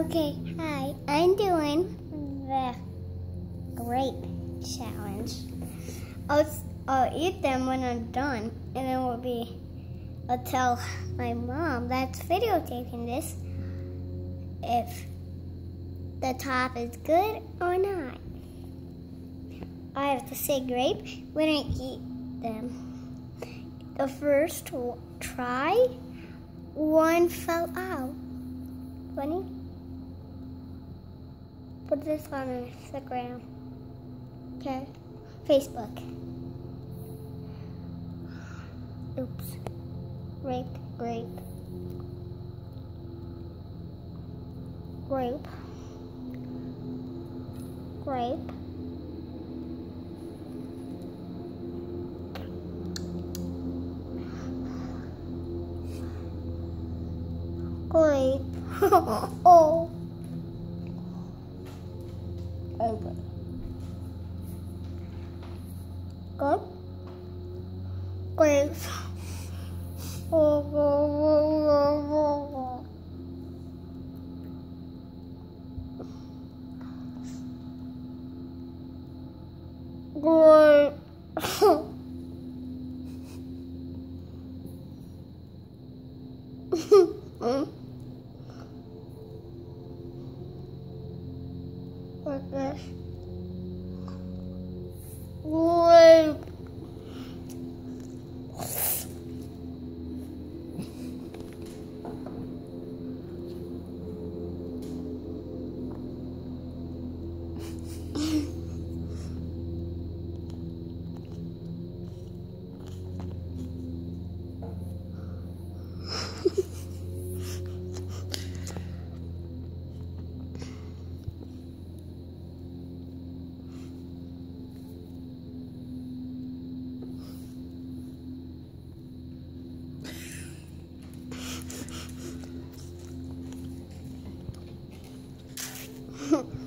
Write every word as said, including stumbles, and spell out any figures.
Okay, hi. I'm doing the grape challenge. I'll, I'll eat them when I'm done, and then we'll be, I'll tell my mom that's videotaping this if the top is good or not. I have to say grape when I eat them. The first try, one fell out. Funny? Put this on Instagram. Okay? Facebook. Oops. Grape, grape. Grape. Grape. Grape. Oh. Open. Good. Grape. Oh, oh, oh, oh, oh. Grape. Like this. Grape. Hmm.